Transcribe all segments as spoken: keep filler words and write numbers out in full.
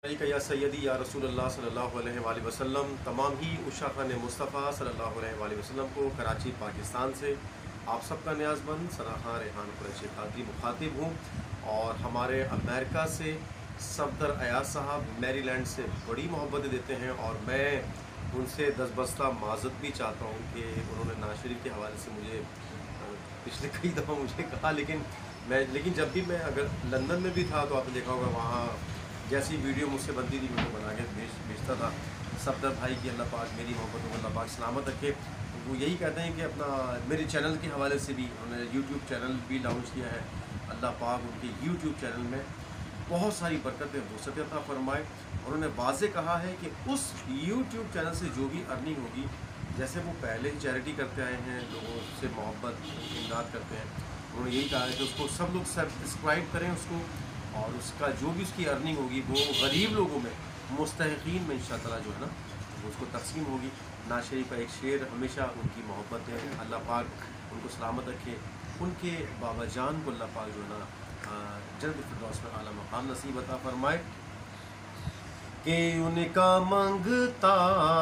या सैयदी या रसूलुल्लाह सल्लल्लाहु अलैहि वसल्लम। तमाम ही उशा खान मुस्तफ़ा सल्लल्लाहु अलैहि वसल्लम को कराची पाकिस्तान से आप सबका न्याज़मंद सना खान रेहान कुरैशी कादरी मुखातिब हूँ। और हमारे अमेरिका से सफदर अयाज साहब मैरीलैंड से बड़ी मोहब्बत देते हैं और मैं उनसे दसबस्ता माज़रत भी चाहता हूँ कि उन्होंने नाज़ शरीफ के हवाले से मुझे पिछले कई दफ़ा मुझे कहा, लेकिन मैं लेकिन जब भी मैं अगर लंदन में भी था तो आपने देखा होगा वहाँ जैसी वीडियो मुझसे बनती थी मैं बना के भेज भेजता था। सफदर भाई की अल्लाह पाक मेरी मोहब्बतों को अल्लाह पाक सलामत रखे। वो यही कहते हैं कि अपना मेरे चैनल के हवाले से भी उन्होंने यूट्यूब चैनल भी लॉन्च किया है। अल्लाह पाक उनके यूट्यूब चैनल में बहुत सारी बरकतें वसअत अता फरमाए। उन्होंने वाज़े कहा है कि उस यूट्यूब चैनल से जो भी अर्निंग होगी, जैसे वो पहले चैरिटी करते आए हैं, लोगों से मोहब्बत इमदाद करते हैं, उन्होंने यही कहा है कि उसको सब लोग सब्सक्राइब करें उसको, और उसका जो भी उसकी अर्निंग होगी वो गरीब लोगों में मुस्तहिकीन में इंशाअल्लाह जो है ना वो उसको तकसीम होगी। नाज़ शरीफ का एक शेर हमेशा उनकी मोहब्बत है, अल्लाह पाक उनको सलामत रखे। उनके बाबा जान को अल्लाह पाक जो है ना जन्नत फिरदौस में आला मकाम नसीब अता फरमाए कि उनका मंगता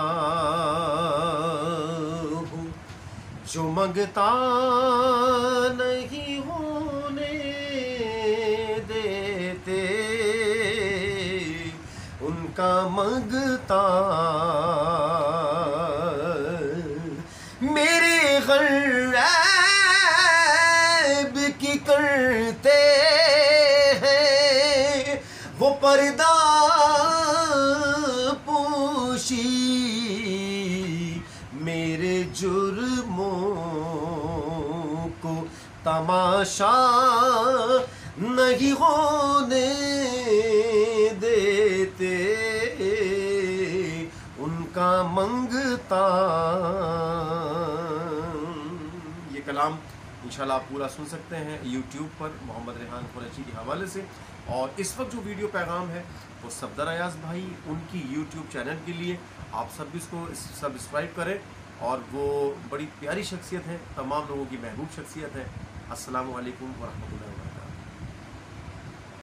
हूँ जो मंगता नहीं होने देते, उनका मंगता मेरे गैब की करते हैं वो पर्दा पोशी, मेरे जुर्मों को तमाशा नहीं होने देते, उनका मंगता। ये कलाम इंशाल्लाह आप पूरा सुन सकते हैं यूट्यूब पर मोहम्मद रेहान कुरैशी के हवाले से। और इस वक्त जो वीडियो पैगाम है वो सफदर अयाज भाई उनकी यूट्यूब चैनल के लिए, आप सब भी इसको सब्सक्राइब करें। और वो बड़ी प्यारी शख्सियत है, तमाम लोगों की महबूब शख्सियत है। अस्सलामु अलैकुम व रहमतुल्लाहि।